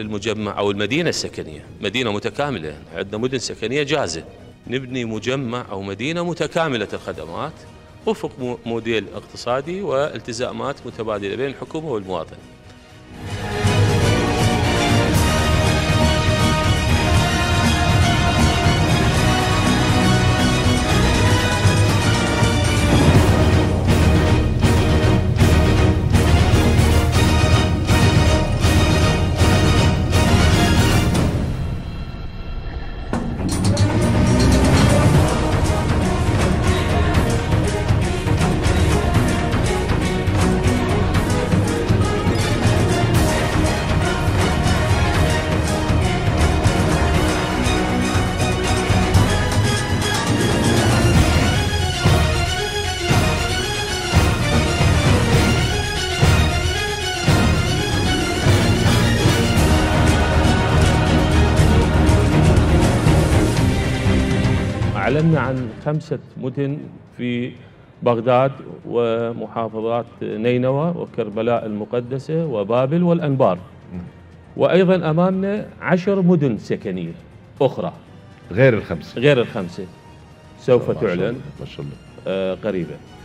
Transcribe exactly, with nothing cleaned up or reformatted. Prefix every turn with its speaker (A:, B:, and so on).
A: المجمع أو المدينة السكنية، مدينة متكاملة، عندنا مدن سكنية جاهزة، نبني مجمع أو مدينة متكاملة الخدمات وفق موديل اقتصادي والتزامات متبادلة بين الحكومة والمواطن. أعلنا عن خمسة مدن في بغداد ومحافظات نينوى وكربلاء المقدسة وبابل والأنبار، وأيضا أمامنا عشر مدن سكنية أخرى
B: غير الخمسة
A: غير الخمسة سوف تعلن
B: ما شاء الله
A: آه قريبا.